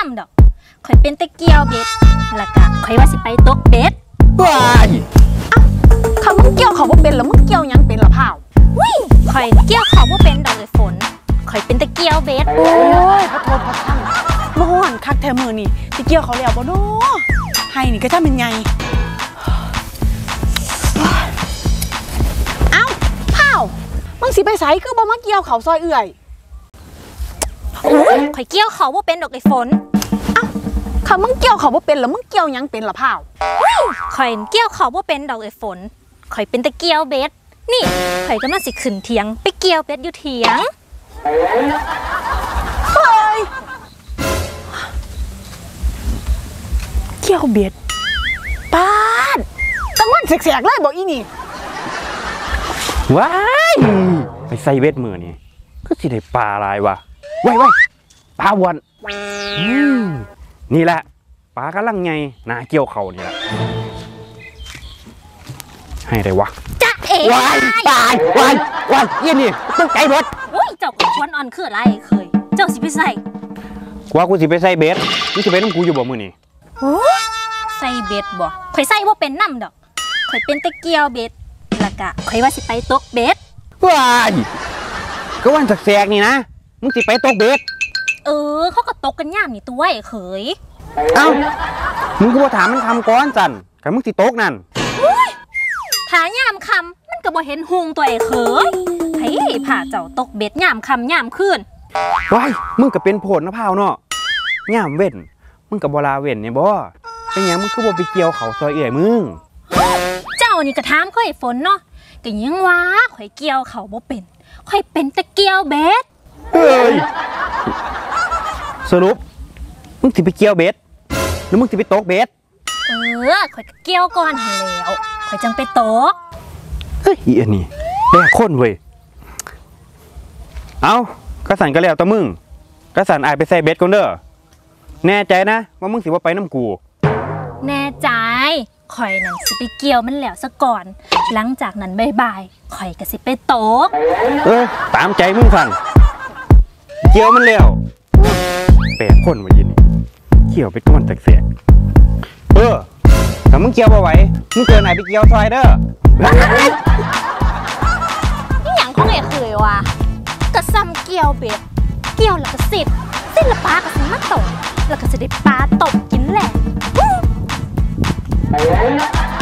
น้ำดอกข่อยเป็นตะเกียวเบ็ดแล้วก็ข่อยว่าสิไปตกเบ็ดว้ายเขามึงเกี่ยวเขาบ่เป็นแล้วมึงเกี่ยวยังเป็นละเผาวิ่งข่อยเกี่ยวเขาบ่เป็นดอกเลยฝนข่อยเป็นตะเกียวเบ็ดโอ้ยพระโทษพระท่านร้อนคักแท้มือนี่ตะเกี่ยวเขาแล้วบ่เนาะให้นี่ก็จะเป็นไงเอ้าเผามึงสิไปไสคือบ่มาเกี่ยวเขาซอยเอื่อยข่อยเกี่ยวเขาบ่เป็นดอกเลยฝนเขามึงเกี่ยวเขาบ่เป็นแล้วมึงเกี่ยวยังเป็นละเผาข่อยเกี่ยวเขาบ่เป็นดอกเลยฝนข่อยเป็นตะเกียวเบ็ดนี่ข่อยกำลังสิขึ้นเถียงไปเกี่ยวเบ็ดอยู่เถียงเฮ้ยเกี่ยวเบ็ดป้าดตั้งวันแสกๆเลยบอกอีนี่ว้ายไปใส่เวทมือนี่ก็สิได้ปลาลายวะว้ายปลาวันนี่แหละปลากำลังไงนาเกี่ยวเขานี่แหละให้ได้วะจ้าเอ๋ว้ายยี่นี่ต้องใจเบ็ดอุ้ยเจ้ากับชวนอ่อนคืออะไรเคยเจ้าสิไปใส่ว่ากูสิไปใส่เบ็ดมึงสิไปน้ำกูอยู่บ่มือนี่ใส่เบ็ดบ่ข่อยใส่บ่เป็นน้ำดอกข่อยเป็นตะเกียวเบ็ดแล้วก็ข่อยว่าสิไปตกเบ็ดว้ายก็วันแสกๆนี่นะมึงสิไปตกเบ็ดเขาก็ตกกันย่ามนี่ตัวไอ้เคยเอ้ามึงก็บ่ถามมันคำก้อนจันกับมึงสิตกนั่นถ้าย่ามคำมันก็บ่เห็นหุงตัวไอ้เคยให้ผ่าเจ้าตกเบ็ดย่ามคำย่ามคืนว้ายมึงก็เป็นโผล่นะพาวเนาะย่ามเว้นมึงกับบ่ลาเว้นเนี่ยบ่เป็นหยังมึงคือบ่ไปเกี่ยวเขาซอยเอื่อยมึงเจ้านี่ก็ถามข่อยฝนเนาะก็ยังว่าข่อยเกี่ยวเขาบ่เป็นข่อยเป็นตะเกียวเบ็ดเฮ้ยสรุปมึงสิไปเกี่ยวเบ็ดหรือมึงสิไปตกเบ็ดข่อยเกี่ยวก่อนแล้วข่อยจังไปตกเฮ้ยอีอันนี้แบกคนเว้ยเอากระสันก็แล้วแต่มึงกระสันอายไปใส่เบ็ดก่อนเด้อแน่ใจนะว่ามึงสิว่าไปน้ำกูแน่ใจข่อยนั่นสิไปเกี่ยวมันแล้วซะก่อนหลังจากนั้นบ่ายๆข่อยก็สิไปตกตามใจมึงสั่นเกี่ยวมันแล้วแปลกคนวะยินเกี่ยวไปก้อนแสกถ้ามึงเกี่ยวบ่ไหวมึงเกินไหนไปเกี่ยวซอยเด้อนี่หยังของไอ้เคยวะกระซ้ำเกี่ยวเบ็ดเกี่ยวแล้วก็สิ้นละปลาก็สิมาตกแล้วก็จะได้ปลาตกกินแหละ